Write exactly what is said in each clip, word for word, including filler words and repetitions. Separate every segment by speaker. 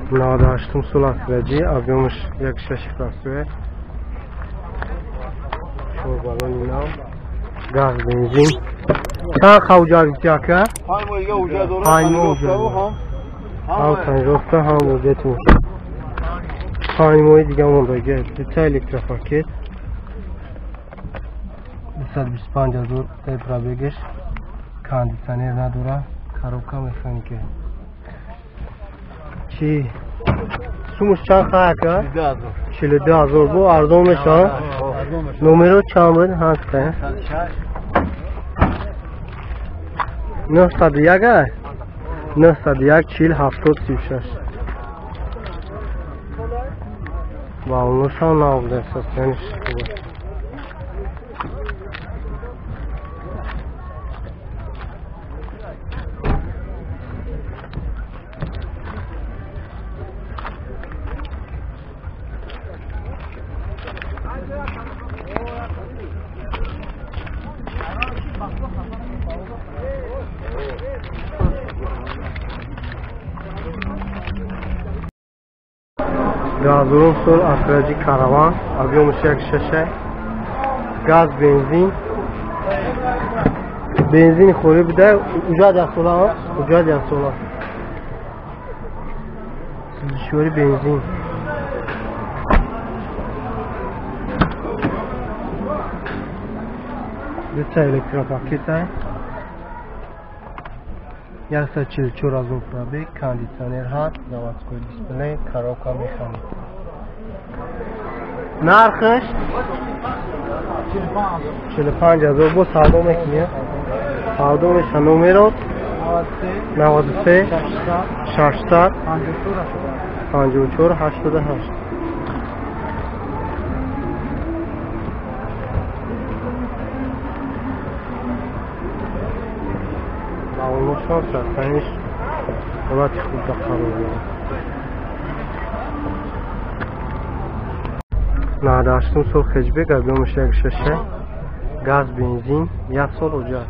Speaker 1: ناداشتم سول اسرجی объемش یک شش فاصله شور بالون اینا گاز بنزین چند خوجا بیچاکه
Speaker 2: همون دیگه اوجا دوره
Speaker 1: همون اوجا
Speaker 2: هم
Speaker 1: هم سنجرفته هم اوجا تو همون دیگه اون دیگه تا الکتروپاکت بیست و پنج هزار تا پرابگش کاندیشنر نداره کاروکا مکانیکه چی سومش چند خواهد که؟ چهل و دو هزار بو ارزون میشه نمره چند بود هست که؟ نهصد و یک است نهصد و یک چهل هفتاد سی و شش با اونوش هم نبوده سستنش گازورون سول اسرجی کاروان объемش یک شش گاز بنزین بنزین خوری بده اوجا ده سولا اوجا ده سولا سوزشوری بنزین دو تا الکتروپاکت است صد و چهل و چهار هزار پرابگ کاندیشنر هست заводской دیسپلی کاروکا مکانیک نرخش چهل و پنج هزار با سودا میکنه سودا میشه نمره نود و سه ششصد پنجاه و چهار هشتاد و هشت اونو شانس هستنش وقتی خوب دقیقه نداشتم سول خجبه объемش یک شش گاز بنزین یک سال اوجا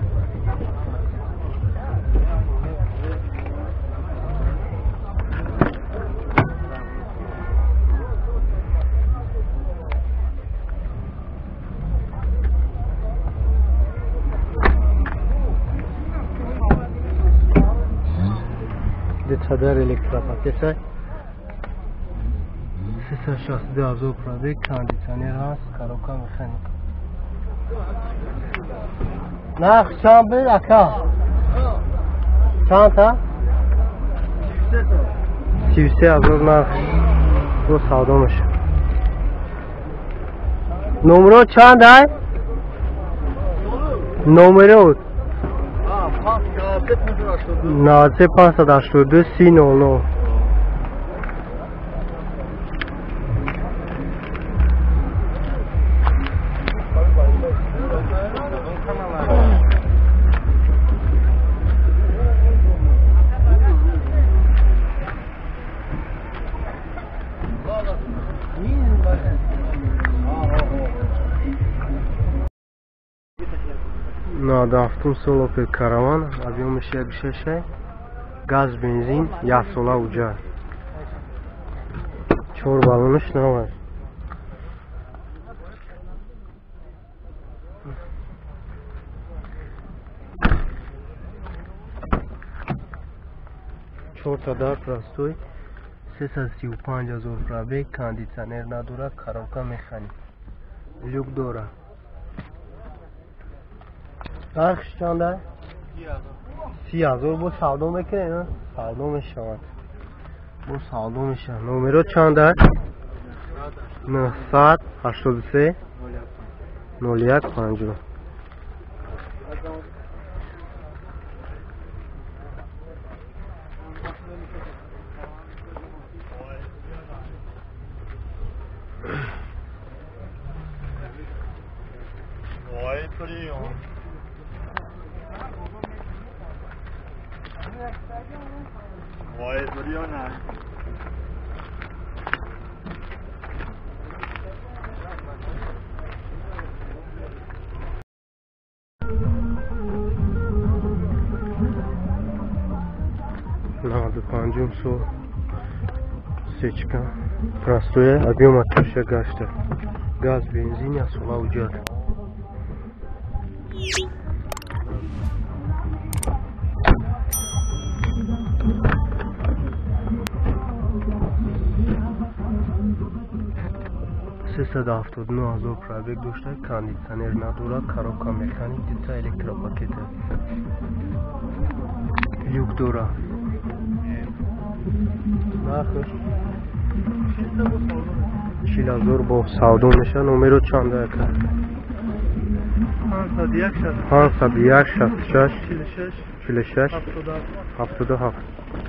Speaker 1: دیتادر الکتروپاکت است سیصد و شصت و دو هزار پرابگ کاندیشنر هست کاروکا مکانیک نرخ چند بود اکا چند تا سی و سه هزار نرخ رو سودا میشه نمره چند است نمره نازه پانصد و هشتاد و دو سی نول نول نادافتم سول اوپل کاروان объемش یک شش گاز بنزین یک سال اوجا چهار بالونش نوست چهار تا دار پراستوی سیصد و سی و پنج هزار پرابگ کاندیشنر نداره کاروکا مکانیک لوک داره نرخش چنده؟ سی هزار با سودا میکنه نه؟ سودا میشود با سودا میشه نمره چنده؟ نهصد و هشتاد و سه نول یک پنجاه
Speaker 2: وای بریو نه
Speaker 1: نود و پنجم سو Засечка. Простое. Объем отличия гашта. Газ, бензин, я сула уджат. سیصد و هفتاد و نه هزار پرابگ داشته. کاندیشنر نداره. کاروبکا مکانیک دیتا الکتروپاکت. لیوک داره. نخش. چهل هزار با سودا میشه. نمره چنده کرد؟ پانصد و یک شصت و شش چهل و شش هفتاد و هفت.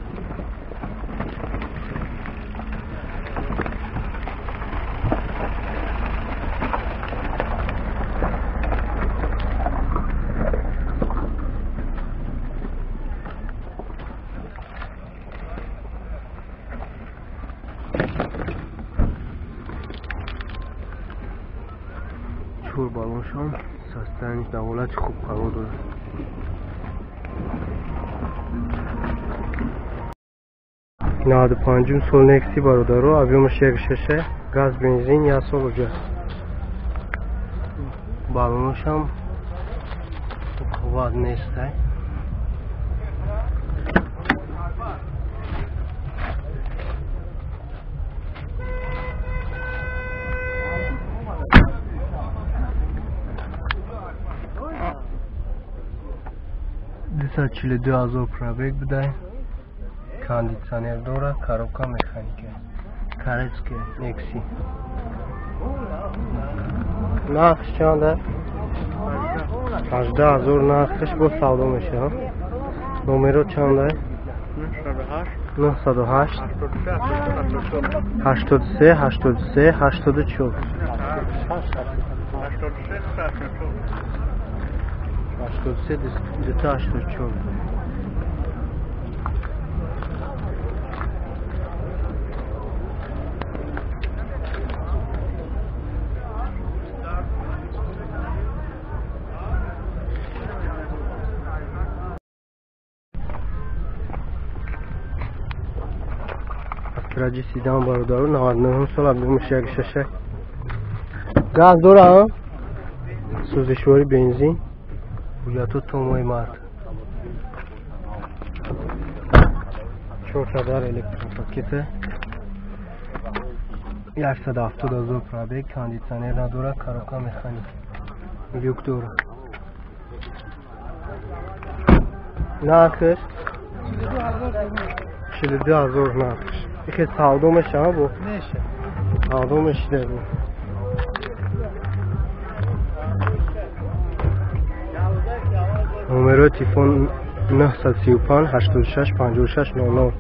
Speaker 1: چور بالونشان سستنی دولت خوب قرار داره. نود و پنجم سول نکسی برادرو. ابیومش یک ششه. گاز بنزین یا سول وجاست. بالونشان قواد نیسته. دویست و چهل و دو هزار پرابگ بده. کاندیشنر داره. کاروبکا مکانیکه. کارسکه نکسی. نقش چنده؟ هجده هزار نقشش با سودا میشه. نمره چنده؟ نهصد و هشت هشتاد و سه هشتاد و سه هشتاد و چهار هشتاد و سه دیتا هشتاد و چهار. استراجی سیدان برادرو. نود و نه سال ابیومش یک ششه. گاز داره. سوزشواری بنزین. بوجاتو تومای مرد. چهار صدر الکتروپاکت. یکصد و هفتاد هزار پرابگ. کاندیشنر نداره. کاروبکا مکانیک. لیوک داره. نقش چهل و دو هزار نقش. یکی سودا میشه ها بو. سودا میشه بو. نمره تلفن نهصد و سی و پنج هشتاد و شش پنجاه و شش نه نه.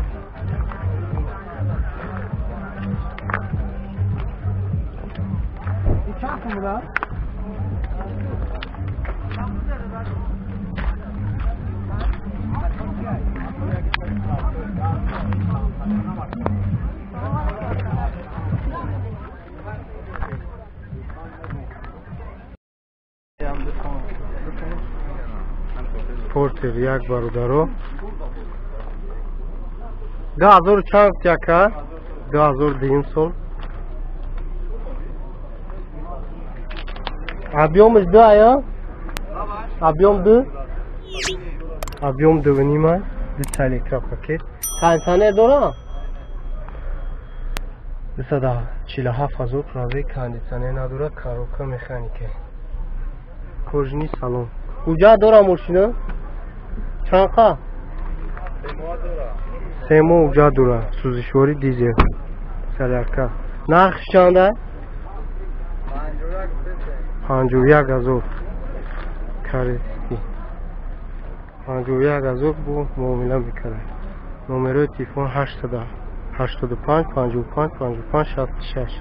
Speaker 1: پورتر یک برادرو. ده هزار چند تیکه. ده هزار دیم سال. ابیومش دو آیا؟ ابیوم دو؟ ابیوم دو و نیمه. دیتا الکتروپاکت. کاندیشنر داره؟ دویست و چهل و هفت هزار پرابگ. کاندیشنر نداره. کاروبکا مکانیکه. کورژنی سالن. کجا داره ماشینا؟ چند قا؟ سه ماه اوجا داره. سوزشواری دیزل. سلیرکا. نقش چنده؟ پنجاه و یک هزار. کارسکی. پنجاه و یک هزار بو معامله میکنه. نمره تلفن هشتصد و هشتاد و پنج پنجاه و پنج پنجاه و پنج شصت و شش.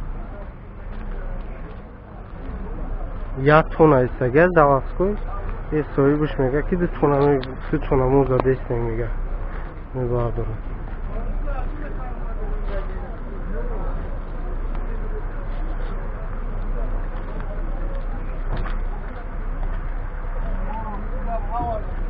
Speaker 1: یک تون است اگر دواس کوی یه صاحبش میگه که دو تونم دو تونم زده است میگه نگاه داره.
Speaker 2: How